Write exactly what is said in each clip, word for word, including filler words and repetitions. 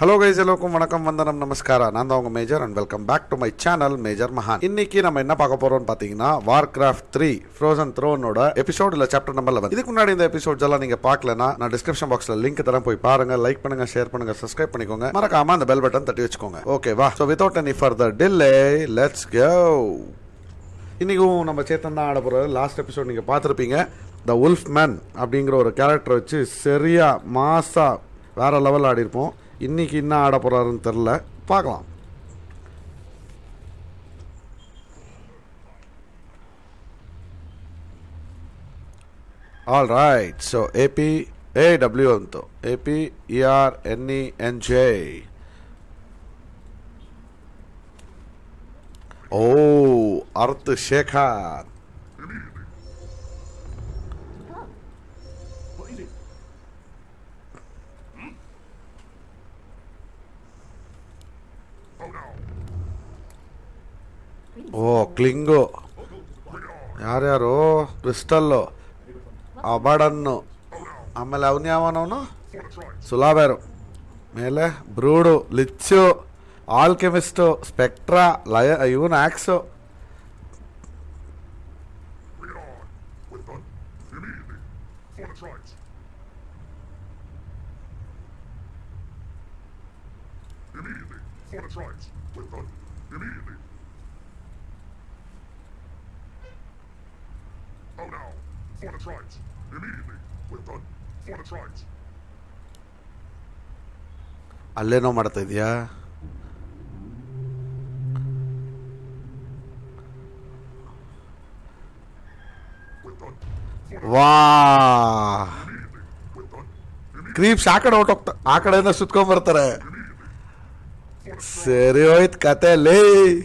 Hello guys, எல்லோருக்கும் வணக்கம், வந்தனம், நமஸ்காரம். நான் தான் உங்கள் major and welcome back to my channel major Mahan. இன்னைக்கு நம்ம என்ன பார்க்க போறோம்னு பார்த்தீங்கன்னா வார்கிராஃப்ட் த்ரீ ஃப்ரோசன் த்ரோனோட எபிசோட் இல்லை சாப்டர் நம்பர் லெவன். இதுக்கு முன்னாடி இந்த எபிசோட்ஸ் எல்லாம் நீங்க பார்க்கலனா நான் டிஸ்கிரிப்ஷன் பாக்ஸ்ல லிங்க் தரேன், போய் பாருங்க. லைக் பண்ணுங்க, ஷேர் பண்ணுங்க, சப்ஸ்கிரைப் பண்ணிக்கோங்க. மறக்காம அந்த பெல் பட்டன் தட்டி வச்சுக்கோங்க. ஓகேவா? So without any further delay let's go. இன்னைக்கும் நம்ம சேத்தன் தான் ஆட போறாரு. லாஸ்ட் எபிசோட் நீங்க பார்த்துருப்பீங்க. த உல்ஃப் மேன் அப்படிங்கிற ஒரு கேரக்டர் வச்சு சரியா மாசா வேற லெவல் ஆடி இருப்போம். இன்னைக்கு என்ன ஆட போறாருன்னு தெரில, பார்க்கலாம். All right, so A P A W ಅಂತು A P E R N E N J. ಓ ಅರ್ಥ ಶೇಖರ್. ಓ ಕ್ಲಿಂಗು, ಯಾರ್ಯಾರು ಕ್ರಿಸ್ಟಲ್ಲು, ಅಬಡನ್ನು, ಆಮೇಲೆ ಅವನು ಯಾವನವನು ಸುಲಾಬೇರು, ಮೇಲೆ ಬ್ರೂಡು, ಲಿಚ್ಚು, ಆಲ್ಕೆಮಿಸ್ಟು, ಸ್ಪೆಕ್ಟ್ರಾ, ಲಯ, ಇವನು ಆಕ್ಸು. ಅಲ್ಲೇನೋ ಮಾಡ್ತಾ ಇದೀಯಾ? ವಾ, ಕ್ರೀಪ್ಸ್ ಆ ಕಡೆ ಹೊಟ್ಟೋಗ್ತಾ, ಆ ಕಡೆಯಿಂದ ಸುತ್ಕೊಂಡ್ ಬರ್ತಾರೆ. ಸರಿ ಹೋಯ್ತು ಕತೆ ಲೇ.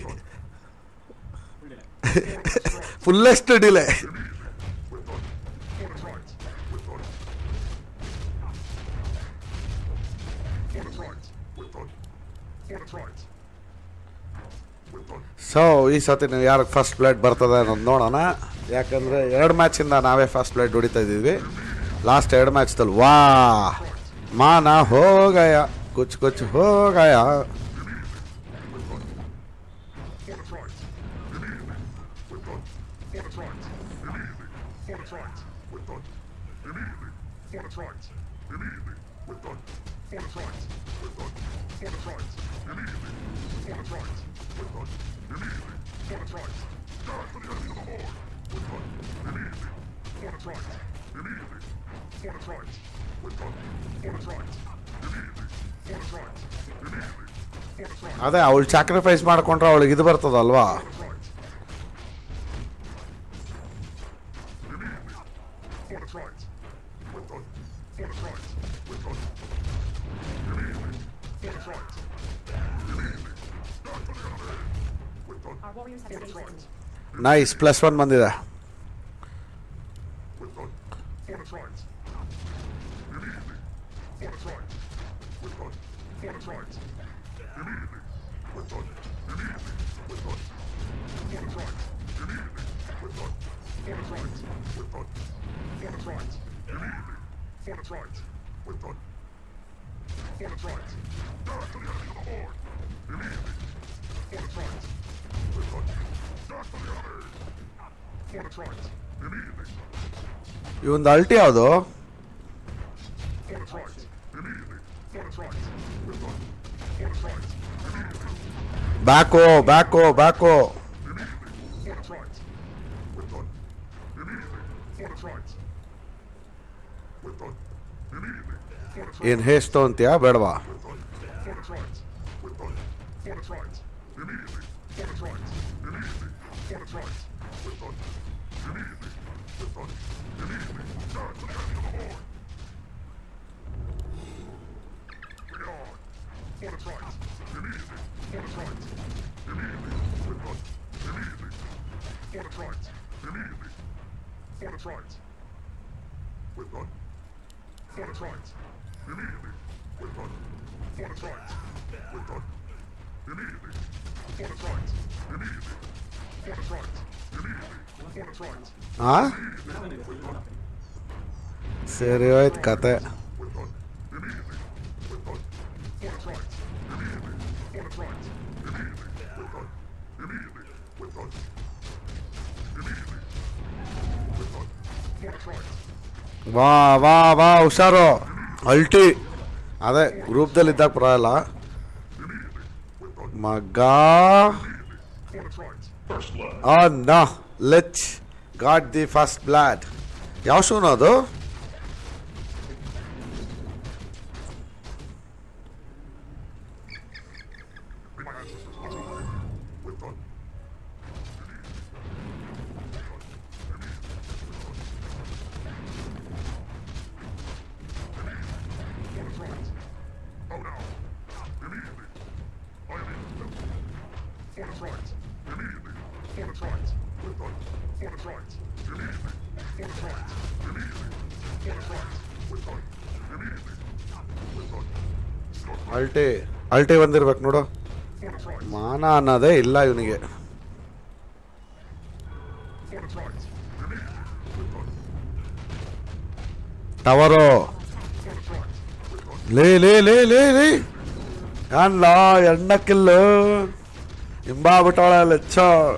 Fullest delay. ಸೊ ಈ ಸತಿ ನೀವು ಯಾರಿಗೆ ಫಸ್ಟ್ ಬ್ಲಡ್ ಬರ್ತದೆ ಅನ್ನೋದು ನೋಡೋಣ. ಯಾಕಂದರೆ ಎರಡು ಮ್ಯಾಚಿಂದ ನಾವೇ ಫಸ್ಟ್ ಬ್ಲಡ್ ಹೊಡಿತಾ ಇದ್ದೀವಿ. ಲಾಸ್ಟ್ ಎರಡು ಮ್ಯಾಚ್ದಲ್ಲಿ ವಾ ಮಾನ ಹೋಗಯ, ಕುಚ್ ಕುಚ್ ಹೋಗಯ. ಅದೇ ಅವಳು ಸ್ಯಾಕ್ರಿಫೈಸ್ ಮಾಡ್ಕೊಂಡ್ರೆ ಅವಳಿಗೆ ಇದು ಬರ್ತದಲ್ವಾ. ನೈಸ್, ಪ್ಲಸ್ ಒನ್ ಬಂದಿದೆ. ಇವಂದು ಅಲ್ಟಿ ಯಾವುದು? ಬ್ಯಾಕೋ ಬ್ಯಾಕೋ ಬ್ಯಾಕೋ. ಏನ್ ಹೇಸ್ತು ಅಂತೀಯಾ ಬೇಡವಾ? ಆ ಸರಿ ಹೋಯ್ತು ಕತೆ. ವಾ ವಾ ವಾ ಹುಷಾರು ಅಲ್ಟಿ ಅದೇ ಗ್ರೂಪ್ದಲ್ಲಿ ಇದ್ದಾಗ ಬರಲ್ಲ ಮಗ ನಾ Lich got the first blood ಯಾವ ಶೂನು ಅದು ಅಲ್ಟಿ ಅಲ್ಟಿ ಬಂದಿರ್ಬೇಕು ನೋಡು ಮಾನ ಅನ್ನೋದೇ ಇಲ್ಲ ಇವನಿಗೆ ಟವರು ಲೇ ಲೇ ಲೇ ಲೇ ಲೇ ಅಲ್ಲ ಎಣ್ಣಕ್ಕಿಲ್ಲು ಹಿಂಬಾಬಿಟ್ಟವಳ ಲೆಚ್ಚ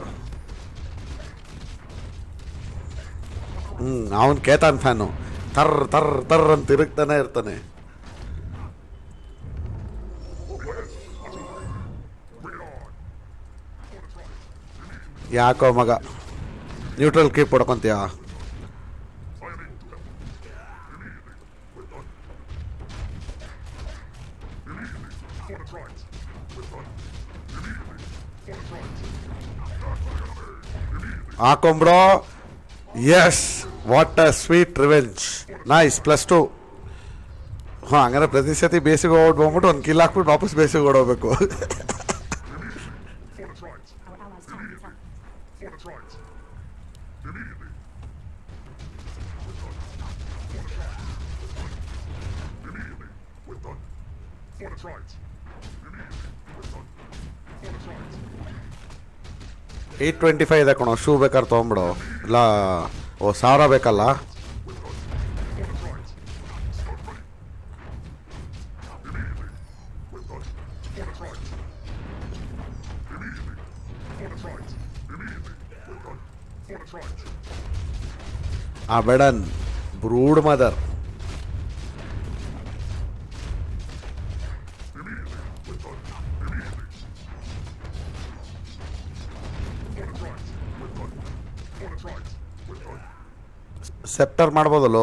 ಹ್ಮ್ ಅವನ್ ಕೇತಾನ್ ಫ್ಯಾನು ತರ್ ತರ್ ತರ್ ಅಂತ ತಿರುಗ್ತಾನೆ ಇರ್ತಾನೆ ಯಾಕೋ ಮಗ ನ್ಯೂಟ್ರಲ್ ಕೀಪ್ ಹೊಡ್ಕೊಂತೀಯ ಹಾಕೊಂಬ್ರೋ yes what a sweet revenge nice plus two ಹಾಂ ಹಂಗಾರೆ ಪ್ರತಿ ಸತಿ ಬೇಸಿಗೆ ಓಡ್ ಹೋಗ್ಬಿಟ್ಟು ಒಂದು ಕಿಲ್ ಹಾಕ್ಬಿಟ್ಟು ವಾಪಸ್ ಬೇಸಿಗೆ ಓಡೋಗ್ಬೇಕು ಏಟ್ ಟ್ವೆಂಟಿ ಫೈವ್ ಇದೆ ಕಣೋ ಶೂ ಬೇಕಾದ್ರೆ ತೊಗೊಂಬಿಡು ಇಲ್ಲ ಓ ಸಾವಿರ ಬೇಕಲ್ಲ ಆ ಬೇಡನ್ ಬ್ರೂಡ್ ಮದರ್ ಸೆಪ್ಟರ್ ಮಾಡ್ಬೋದಲ್ಲೋ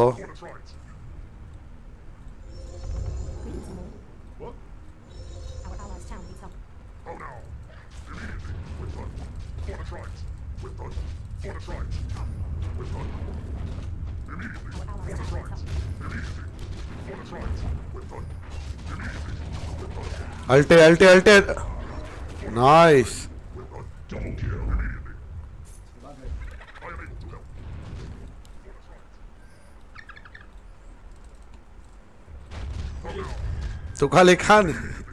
ಅಲ್ಟೆ ಅಲ್ಟೆ ಅಲ್ಟೆ ನೈಸ್ ತುಖಾಲಿ ಖಾನ್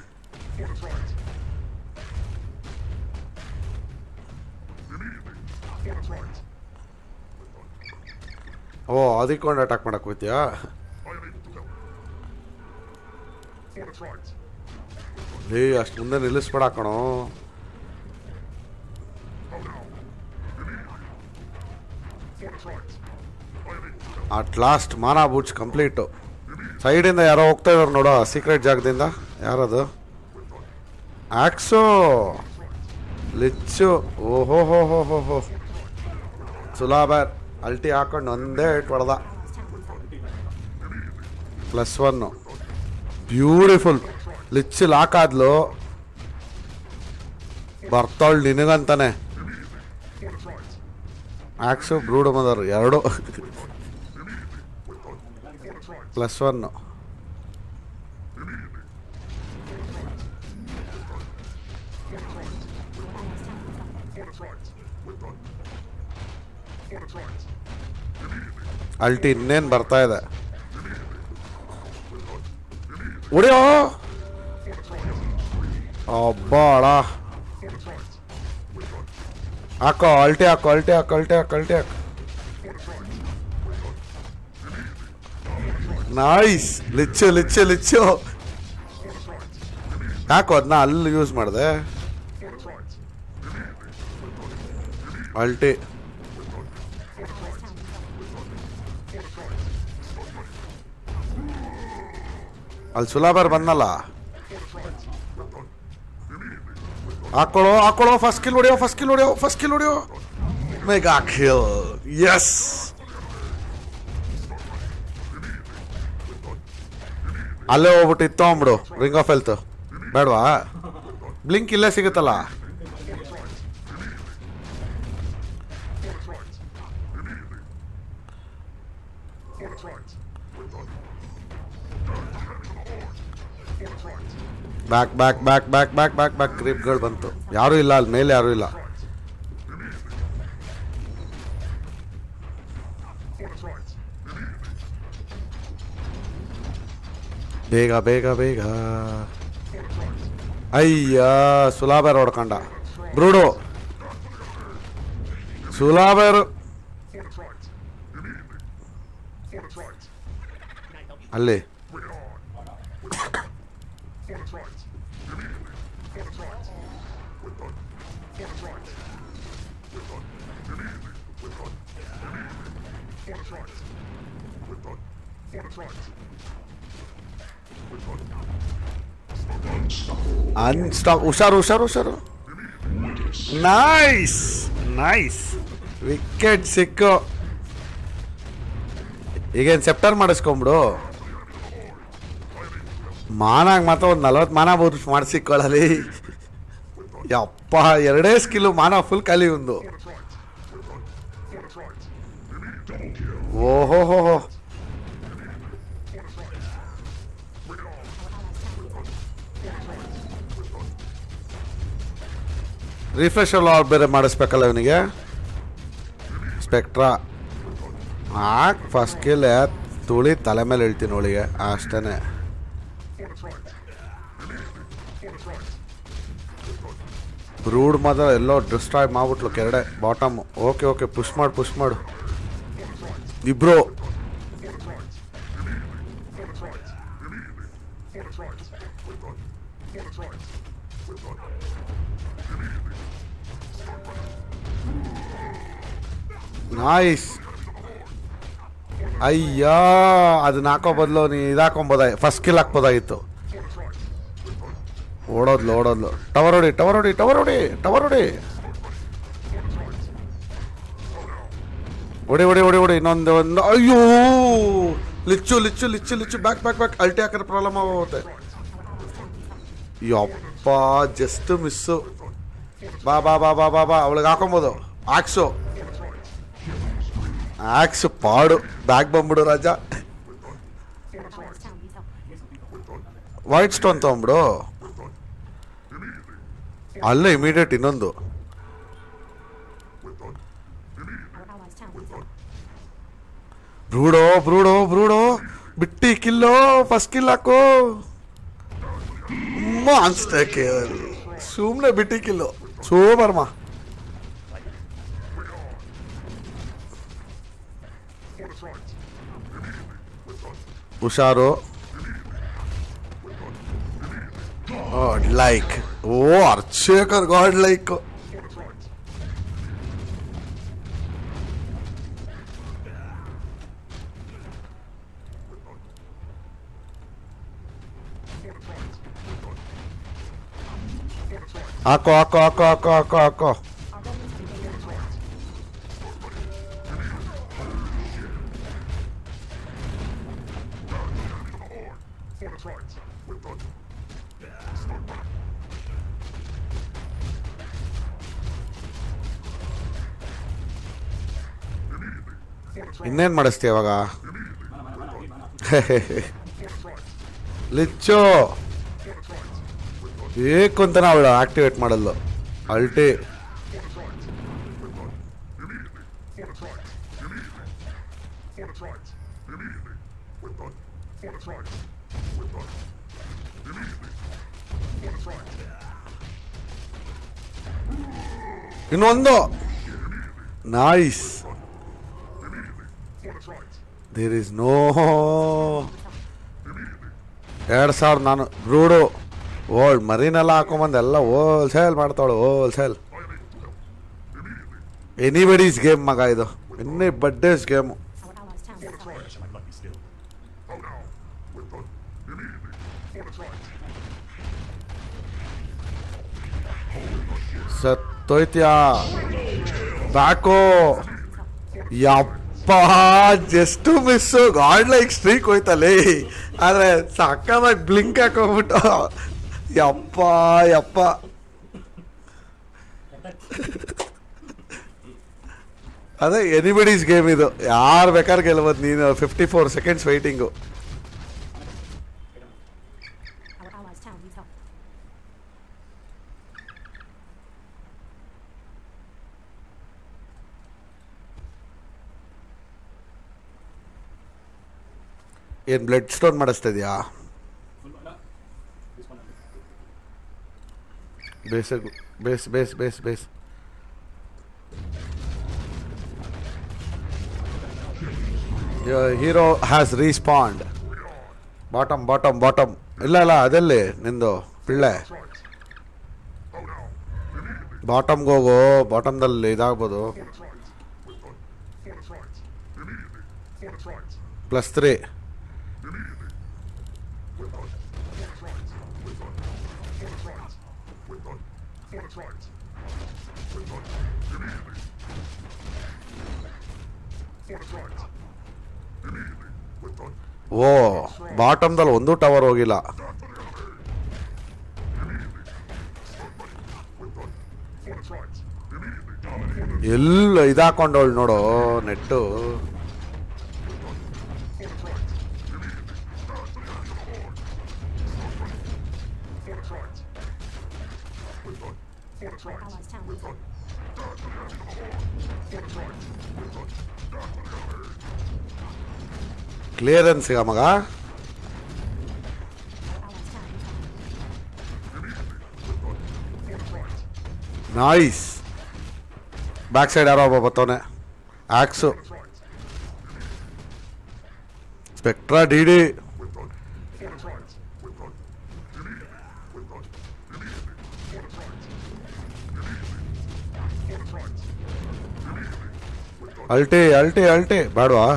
ಓ ಅದಕ್ಕೊಂಡು ಅಟ್ಯಾಕ್ ಮಾಡಕ್ ಹೋಗ್ತೀಯಾ ಲೇ ಅಷ್ಟು ಮುಂದೆ ನಿಲ್ಲಿಸ್ಬೇಡ ಕಣೋ ಅಟ್ ಲಾಸ್ಟ್ ಮಾನಾ ಬೂಚ್ ಕಂಪ್ಲೀಟು ಸೈಡಿಂದ ಯಾರೋ ಹೋಗ್ತಾ ಇದಾರೆ ನೋಡೋ ಸೀಕ್ರೆಟ್ ಜಾಗದಿಂದ ಯಾರದು ಆಕ್ಸೋ ಲಿಚ್ಚು ಓಹೋ ಹೋ ಹೋ ಹೋ ಹೋ ಸುಲಾಬರ್ ಅಲ್ಟಿ ಹಾಕೊಂಡು ಒಂದೇ ಇಟ್ಟು ಹೊಡೆದ ಪ್ಲಸ್ ಒನ್ನು ಬ್ಯೂಟಿಫುಲ್ ಲಿಚ್ಚು ಲಾಕಾದ್ಲು ಬರ್ತಾಳ್ ನಿನಗಂತಾನೆ ಆಕ್ಸು ಬ್ರೂಡ್ ಮದರ್ ಎರಡು ಪ್ಲಸ್ ಒನ್ನು ಅಲ್ಟಿ ಇನ್ನೇನು ಬರ್ತಾ ಇದೆ ಉಡಿಯೋ ಅಬ್ಬಾಳ ಹಾಕೋ ಅಲ್ಟಿ ಹಾಕೋ ಅಲ್ಟಿ ಹಾಕೋ ಅಲ್ಟಿ ಹಾಕೋ ಅಲ್ಟಿ ಹಾಕೋ ನೈಸ್ ಲಿಚ್ಚು ಲಿಚ್ಚು ಲಿಚ್ಚು ಯಾಕೋ ಅದನ್ನ ಅಲ್ಲಿ ಯೂಸ್ ಮಾಡಿದೆ ಅಲ್ಟಿ. ಅಲ್ಲಿ ಸುಲಾಬರ್ ಬಂದಲ್ಲ, ಹಾಕೊಳ್ಳೋ ಹಾಕೊಳ್ಳೋ ಫಸ್ಟ್ ಕಿಲ್ ಹೊಡಿಯೋ ಫಸ್ಟ್ ಕಿಲ್ ಹೊಡಿಯೋ ಫಸ್ಟ್ ಕಿಲ್ ಹೊಡಿಯೋ ಮೆಗಾ ಕಿಲ್. ಎಸ್, ಅಲ್ಲೇ ಹೋಗ್ಬಿಟ್ಟು ಇತ್ತು ಅಂಬಿಡು ರಿಂಗ್ ಆಫ್ ಹೆಲ್ತ್ ಬೇಡವಾ? ಬ್ಲಿಂಕ್ ಇಲ್ಲೇ ಸಿಗುತ್ತಲ್ಲ. Back back back back back back back ಕ್ರೀಪ್ಗಳು ಬಂತು. ಯಾರೂ ಇಲ್ಲ ಅಲ್ಲಿ ಮೇಲೆ, ಯಾರೂ ಇಲ್ಲ. ಬೇಗ ಬೇಗ ಬೇಗ. ಅಯ್ಯ ಸುಲಾಬರ್ ಹೊಡ್ಕೊಂಡ ಬ್ರೂಡು. ಸುಲಾಬರ್ ಅಲ್ಲಿ ಅನ್ಸ್ಟಾಪ್. ಹುಷಾರು ಹುಷಾರು ಹುಷಾರು. ನೈಸ್ ನೈಸ್ ವಿಕೆಟ್ ಸಿಕ್ಕು. ಈಗೇನು ಸೆಪ್ಟರ್ ಮಾಡಿಸ್ಕೊಂಬಿಡು. ಮಾನಾಗ ಮಾತ್ರ ಒಂದು ನಲ್ವತ್ತು ಮಾನ ಬೋದು ಮಾಡಿಸಿಕೊಳ್ಳಲಿ. ಯಪ್ಪ ಎರಡೇ ಸ್ಕಿಲ್ಲು, ಮಾನ ಫುಲ್ ಖಾಲಿ ಒಂದು. ಓಹೋ ಹೋ ಹೋ. ರಿಫ್ರೆಶರ್ ಲಾಲ್ ಬೇರೆ ಮಾಡಿಸ್ಬೇಕಲ್ಲ ಇವನಿಗೆ. ಸ್ಪೆಕ್ಟ್ರಾ ಹಾಕ್ ಫಸ್ಟ್ ಕಿಲ್ ತುಳಿ ತಲೆ ಮೇಲೆ ಹೇಳ್ತೀನಿ ಅವಳಿಗೆ ಅಷ್ಟೇ. ಬ್ರೂಡ್ ಮಾತ್ರ ಎಲ್ಲೋ ಡಿಸ್ಟ್ರಾಯ್ ಮಾಡ್ಬಿಟ್ಲು ಕೆರಡೆ ಬಾಟಮ್. ಓಕೆ ಓಕೆ ಪುಷ್ ಮಾಡು ಪುಷ್ ಮಾಡು ಇಬ್ರು. ನೈಸ್. ಅಯ್ಯ ಅದನ್ನ ಹಾಕೋ ಬದಲು ನೀ ಇದಾಕೊಂಬೋದಾಗಿ ಫಸ್ಟ್ ಕಿಲ್ ಹಾಕ್ಬೋದಾಗಿತ್ತು. ಓಡೋದ್ಲು ಓಡೋದ್ಲು. ಟವರ್ ಹೊಡಿ ಟವರ್ ಹೊಡಿ ಟವರ್ ಹೊಡಿ ಟವರ್ ಹೊಡಿ ಹೊಡಿ ಹೊಡಿ ಹೊಡಿ ಹೊಡಿ ಇನ್ನೊಂದು ಒಂದು. ಅಯ್ಯೋ Lich Lich Lich Lich back back back. Ulti ಹಾಕಿದ್ರೆ ಪ್ರಾಬ್ಲಮ್ ಆಗುತ್ತೆ. ಯಪ್ಪ ಜಸ್ಟ್ ಮಿಸ್ಸು. ಬಾ ಬಾ ಬಾ ಬಾ ಬಾ ಬಾ ಅವಳಿಗೆ ಹಾಕೊಬೋದು. ಆಕ್ಸು ಆಕ್ಸ್ ಪಾಡು. ಬ್ಯಾಗ್ ಬಂದ್ಬಿಡು ರಾಜ. White stone ತಗೊಂಬಿಡು. ಅಲ್ಲೇ ಇಮಿಡಿಯೇಟ್ ಇನ್ನೊಂದು. ಬ್ರೂಡೋ ಬ್ರೂಡೋ ಬ್ರೂಡೋ ಬಿಟ್ಟಿ ಕಿಲ್ಲೋ ಫಸ್ಟ್ ಕಿಲ್ ಹಾಕು. ಅನ್ಸ್ತಕ್ಕೆ ಸುಮ್ಮನೆ ಬಿಟ್ಟಿ ಕಿಲ್ಲು ಸೂಪರ್ಮ. ಹುಷಾರು. Godlike. ಓ ಅರ್ಚೇಕರ್ ಗಾಡ್ ಲೈಕ್. ಹಾಕೋ ಹಾಕೋ ಹಾಕೋ ಹಾಕೋ ಹಾಕೋ ಹಾಕೋ. ಇನ್ನೇನ್ ಮಾಡಿಸ್ತೀಯ ಇವಾಗ? ಲಿಚ್ಚು ಏಕಂತಾನೆ ಅವಳು ಆಕ್ಟಿವೇಟ್ ಮಾಡಲ್ಲ. ಅಲ್ಟಿ ಇನ್ನೊಂದು. ನೈಸ್. ದೇರ್ ಇಸ್ ನೋ ಎರಡು ಸಾವಿರ ನಾನು ರೂಡು ಓಲ್ಡ್ ಮರೀನೆಲ್ಲ ಹಾಕೊಂಬಂದು ಎಲ್ಲ ಹೋಲ್ಸೇಲ್ ಮಾಡ್ತಾವಳು ಹೋಲ್ಸೇಲ್. ಎನಿಬಡೀಸ್ ಗೇಮ್ ಮಗ ಇದು, ಎನಿ ಬಡ್ಡೇಸ್ ಗೇಮು. ಸತ್ತೋಯ್ತ್ಯಾ ಬ್ಯಾಕೋ. ಯಪ್ಪ just miss. Godlike streak ಹೋಯ್ತಲ್ಲಿ, ಆದರೆ ಸಕ್ಕದಾಗಿ ಬ್ಲಿಂಕ್ ಹಾಕೋಗ್ಬಿಟ್ಟು. ಯಪ್ಪ ಯಪ್ಪ ಅದೇ ಎನಿಬಡೀಸ್ ಗೇಮ್ ಇದು, ಯಾರು ಬೇಕಾದ್ರೆ ಗೆಲ್ಬೋದು ನೀನು. Fifty four seconds waiting. ಏನು ಬ್ಲಡ್ ಸ್ಟೋನ್ ಮಾಡಿಸ್ತಾ ಇದೆಯಾ? Base base base base base hero has respond. Bottom bottom bottom. ಇಲ್ಲ ಇಲ್ಲ ಅದೆಲ್ಲಿ ನಿಂದು ಪಿಳ್ಳೆ. ಬಾಟಮ್ಗೆ ಹೋಗು, ಬಾಟಮ್ದಲ್ಲಿ ಇದಾಗ್ಬೋದು. Plus three. ಓ ಬಾಟಮ್ದಲ್ಲಿ ಒಂದು ಟವರ್ ಹೋಗಿಲ್ಲ. ಎಲ್ಲ ಇದಾಕೊಂಡವಳು ನೋಡು ನೆಟ್ಟು. ಕ್ಲಿಯರೆನ್ಸ್ ಮಗ. ನೈಸ್. ಬ್ಯಾಕ್ ಸೈಡ್ ಯಾರೋ ಒಬ್ಬ ಬರ್ತವನೆ. Axe Spectre D D. Ulti ulti ulti ಬೇಡವಾ?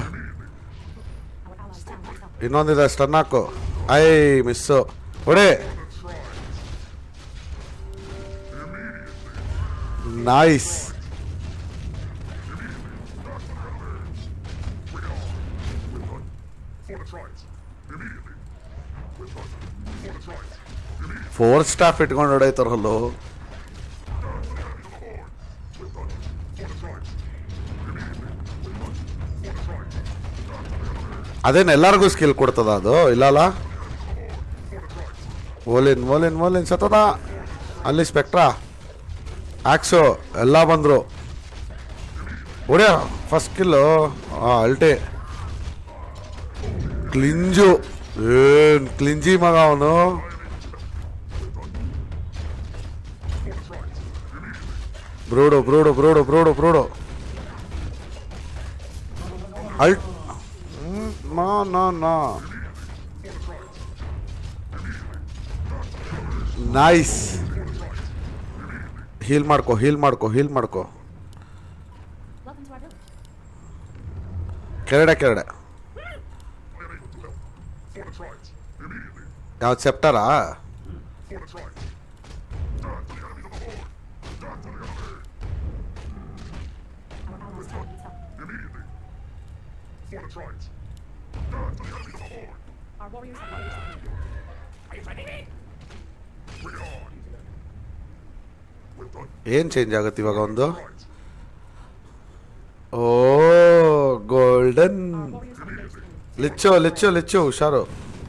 ಇನ್ನೊಂದಿದೆ ಸ್ಟನ್ ಹಾಕು. ಐ ಮಿಸ್ಸು ಹೊಡೆ. ನೈಸ್. ಫೋರ್ ಸ್ಟಾಫ್ ಇಟ್ಕೊಂಡು ಹೊಡೈತಾರಲ್ಲೋ. ಅದೇನು ಎಲ್ಲರಿಗೂ ಸ್ಕಿಲ್ ಕೊಡ್ತದ ಅದು? ಇಲ್ಲಲ್ಲ. ಓಲಿನ್ ಓಲಿನ್ ಓಲಿನ್ ಸತದ. ಅಲ್ಲಿ ಸ್ಪೆಕ್ಟ್ರಾ ಆಕ್ಸು ಎಲ್ಲ ಬಂದರು. ಹೊಡ್ಯ ಫಸ್ಟ್ ಸ್ಕಿಲ್ಲು. ಹಾಂ ಅಲ್ಟಿ. ಕ್ಲಿಂಜು ಏನು ಕ್ಲಿಂಜಿ ಮಗ ಅವನು. Brood brood brood brood brood ult. No no no. Nice. Heal ಮಾಡ್ಕೊ ಹೀಲ್ ಮಾಡ್ಕೊ ಹೀಲ್ ಮಾಡ್ಕೊ. ಕೆರಡೆ ಕೆರಡೆ ಯಾವ್ದು ಸೆಪ್ಟರಾ? ಏನ್ ಚೇಂಜ್ ಆಗುತ್ತೆ ಇವಾಗ? ಒಂದು ಓ ಗೋಲ್ಡನ್. ಲಿಚ್ಚು ಲಿಚ್ಚು ಲಿಚ್ಚು ಹುಷಾರು.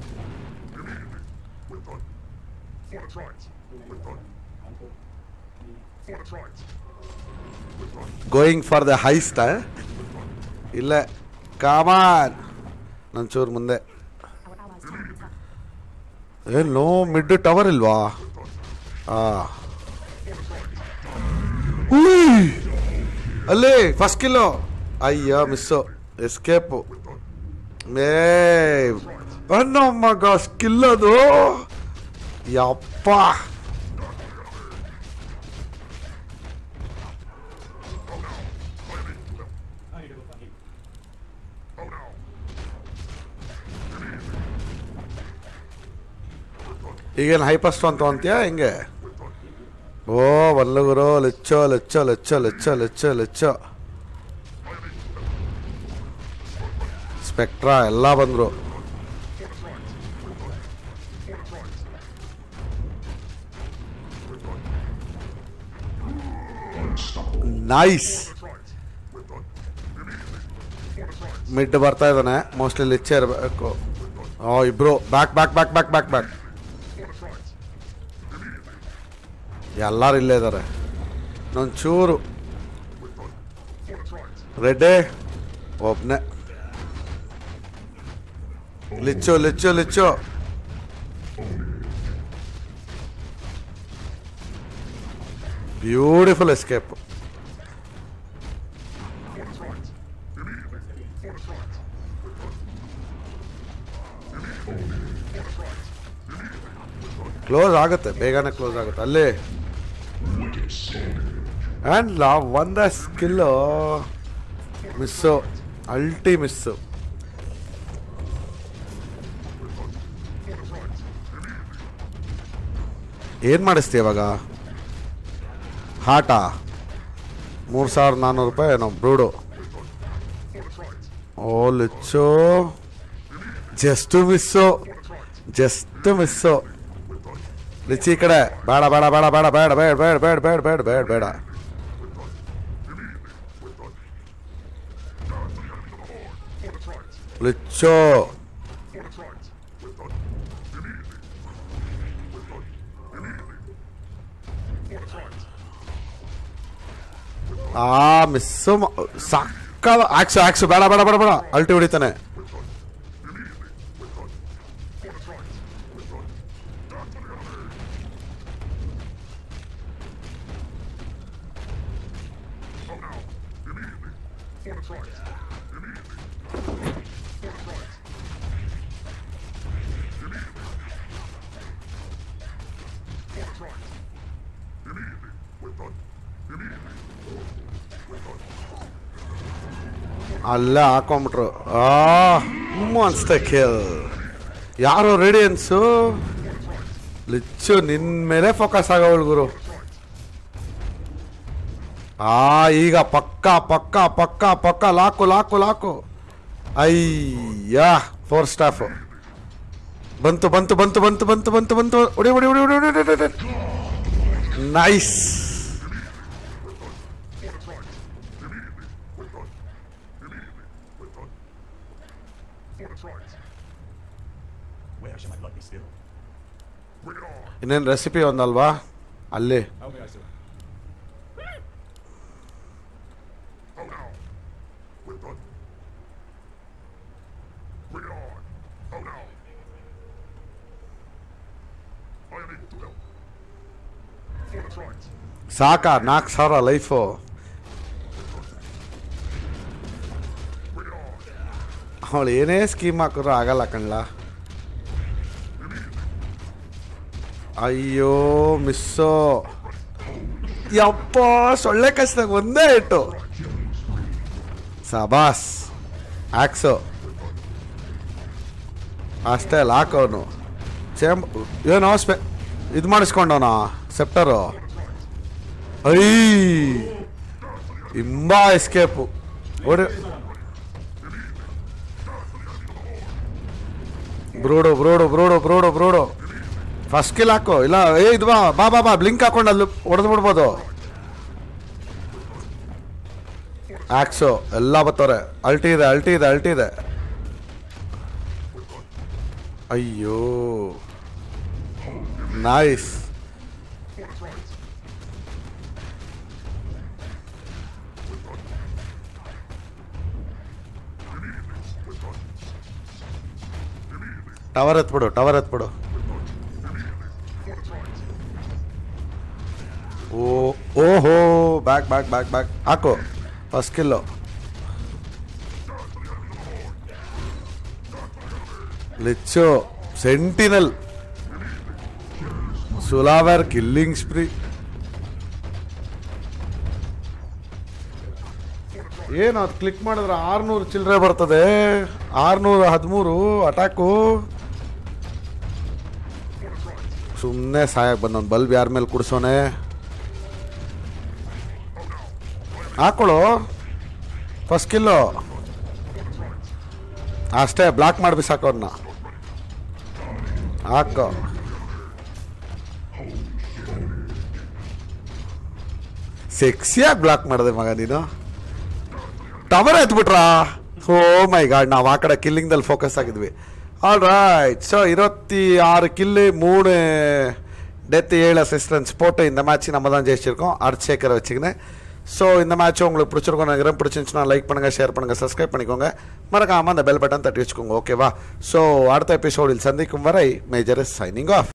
Going for the heist. ಇಲ್ಲ ಕಾಮಾನ್ ನಂಚೂರು ಮುಂದೆ. ಏನು ಮಿಡ್ ಟವರ್ ಇಲ್ವಾ? ಆ ಅಲ್ಲಿ ಫಸ್ಟ್ ಕಿಲ್ಲು. ಅಯ್ಯ ಮಿಸ್ಸು. ಎಸ್ಕೇಪು. ಮೇ ಅನ್ನೋ ಮಗ ಸ್ಕಿಲ್ ಅದು. ಯಪ್ಪ ಈಗೇನು ಹೈಪಸ್ಟ್ ಅಂತ ಅಂತೀಯ ಹೆಂಗೆ? ಓ ಬಲ್ಲಗುರು ಲೆಚ್ಚೋ ಲೆಚ್ಚೋ ಲೆಚ್ಚೋ ಲೆಚ್ಚೋ ಲೆಚ್ಚೋ ಲೆಚ್ಚೋ ಸ್ಪೆಕ್ಟ್ರಾ ಎಲ್ಲ ಬಂದರು. ನೈಸ್. ಮಿಡ್ ಬರ್ತಾ ಇದ್ದಾನೆ, ಮೋಸ್ಟ್ಲಿ ಲಿಚ್ಚೆ ಇರಬೇಕು. ಓ ಇಬ್ರು back back back back back back ಎಲ್ಲರೂ ಇಲ್ಲೇ ಇದ್ದಾರೆ. ನೊಂಚೂರು ರೆಡ್ಡೇ ಒಬ್ನೇ. Lich Lich Lich beautiful escape. Close ಆಗುತ್ತೆ, ಬೇಗನೆ ಕ್ಲೋಸ್ ಆಗುತ್ತೆ ಅಲ್ಲಿ. ಆ್ಯಂಡ್ ಲಾ ಒಂದ ಸ್ಕಿಲ್ಲು ಮಿಸ್ಸು, ಅಲ್ಟಿ ಮಿಸ್ಸು. ಏನು ಮಾಡಿಸ್ತೀಯ ಇವಾಗ? ಹಾಟಾ ಮೂರು ಸಾವಿರದ ನಾನ್ನೂರು ರೂಪಾಯಿ ಏನೋ ಬ್ರೂಡು. ಓ Lich just miss, just miss. ಲಿಚ್ಚಿ ಈ ಕಡೆ ಬೇಡ ಬೇಡ ಬೇಡ ಬೇಡ ಬೇಡ ಬೇಡ ಬೇಡ ಬೇಡ ಬೇಡ ಬೇಡ ಬೇಡ ಬೇಡ ಲಿಚ್ಚೋ. ಆ ಮಿಸ್ಸು ಸಾಕಾದ. ಆಕ್ಸು ಆಕ್ಸು ಬೇಡ ಬೇಡ ಬೇಡ ಬೇಡ ಅಲ್ಟಿ ಹೊಡಿತಾನೆ. ಅಲ್ಲೇ ಹಾಕೊಂಬಿಟ್ರು. ಆ ಮಾನ್ಸ್ಟರ್ ಕಿಲ್. ಯಾರು ರೇಡಿಯನ್ಸು? ಲಿಚ್ಚು ನಿನ್ನ ಮೇಲೆ ಫೋಕಸ್ ಆಗೋಳು ಗುರು. ಆ ಈಗ ಪಕ್ಕ ಪಕ್ಕ ಪಕ್ಕ ಪಕ್ಕ ಲಾಕು ಲಾಕು ಲಾಕು. ಅಯ್ಯ ಫೋರ್ ಸ್ಟಾಫ್ ಬಂತು ಬಂತು ಬಂತು ಬಂತು ಬಂತು ಬಂತು ಬಂತು. ಹೊಡಿ ಹೊಡಿ ಹೊಡಿ ಹೊಡಿ ಹೊಡಿ. ನೈಸ್. ಇನ್ನೇನು ರೆಸಿಪಿ ಒಂದಲ್ವಾ ಅಲ್ಲಿ? ಸಾಕಾ ನಾಲ್ಕು ಸಾವಿರ ಲೈಫು? ಅವಳು ಏನೇ ಸ್ಕೀಮ್ ಹಾಕಿದ್ರು ಆಗಲ್ಲ ಕಣ್ಲ. ಅಯ್ಯೋ ಮಿಸ್ಸೋ. ಯಪ್ಪ ಸೊಳ್ಳೆ ಕಚ್ಚಿದಾಗ ಒಂದೇ ಇಟ್ಟು. ಸಬಾಸ್ ಆಕ್ಸು ಅಷ್ಟೇ ಲಾಕವನು. ಸೇಮ್ ಏನೋ ಸ್ಪೆ ಇದು ಮಾಡಿಸ್ಕೊಂಡವನ ಸೆಪ್ಟರು. I ಇಂಬಾ escape. ಓಡಿ ಬ್ರೂಡು brood brood brood ಬ್ರೂಡು. First kill ಹಾಕು. ಇಲ್ಲ ಏ ಇದು ಬಾ ಬಾ ಬಾ ಬಾ ಬ್ಲಿಂಕ್ ಹಾಕೊಂಡು ಅಲ್ಲಿ ಹೊಡೆದು ಬಿಡ್ಬೋದು. ಆಕ್ಸು ಎಲ್ಲ ಬರ್ತವ್ರೆ. ಅಲ್ಟಿ ಇದೆ ಅಲ್ಟಿ ಇದೆ ಅಲ್ಟಿ ಇದೆ. ಅಯ್ಯೋ ನೈಸ್. ಟವರ್ ಎತ್ಬಿಡು ಟವರ್ ಎತ್ಬಿಡು. ಓ ಓಹೋ ಬ್ಯಾಕ್ ಬ್ಯಾಕ್ ಬ್ಯಾಕ್ ಬ್ಯಾಕ್ ಹಾಕು. First kill. ಲಿಚ್ಚು ಸೆಂಟಿನಲ್ ಸುಲಾವರ್ ಕಿಲ್ಲಿಂಗ್ ಸ್ಪ್ರೀ. ಏನು ಅದು ಕ್ಲಿಕ್ ಮಾಡಿದ್ರೆ ಆರ್ನೂರು ಚಿಲ್ಲರೆ ಬರ್ತದೆ. ಆರ್ನೂರ ಹದಿಮೂರು ಅಟ್ಯಾಕು. ಸುಮ್ಮನೆ ಸಾಯಕ್ಕೆ ಬಂದವನು. ಬಲ್ಬ್ ಯಾರ ಮೇಲೆ ಕುಡಿಸೋನೆ. ಹಾಕೊಳ್ಳು ಫಸ್ಟ್ ಕಿಲ್ಲು. ಅಷ್ಟೇ, ಬ್ಲಾಕ್ ಮಾಡಿ ಬಿಸಾಕು ಅವ್ರನ್ನ. ಹಾಕೋ. ಸೆಕ್ಸಿಯಾಗಿ ಬ್ಲಾಕ್ ಮಾಡಿದೆ ಮಗ ನೀನು. ಟವರ್ ಎತ್ಬಿಟ್ರಾ? ಓ ಮೈ ಗಾಡ್, ನಾವು ಆ ಕಡೆ ಕಿಲ್ಲಿಂಗ್ದಲ್ಲಿ ಫೋಕಸ್ ಆಗಿದ್ವಿ. ಆಲ್ ರೈಟ್, ஸோ இருபத்தி ஆறு கில்லு மூணு டெத்து ஏழு அசிஸ்டன்ஸ் போட்டு இந்த மேட்ச் நம்ம தான் ஜெயிச்சிருக்கோம். அர்ச்சேக்கரை வச்சுக்கினேன். ஸோ இந்த மேட்ச் உங்களுக்கு பிடிச்சிருக்கோம் நினைக்கிறேன். பிடிச்சிருந்துச்சுன்னா லைக் பண்ணுங்கள், ஷேர் பண்ணுங்கள், சப்ஸ்கிரைப் பண்ணிக்கோங்க. மறக்காமல் அந்த பெல் பட்டன் தட்டி வச்சுக்கோங்க. ஓகேவா? ஸோ அடுத்த எபிசோடில் சந்திக்கும் வரை மேஜர் இஸ் சைனிங் ஆஃப்.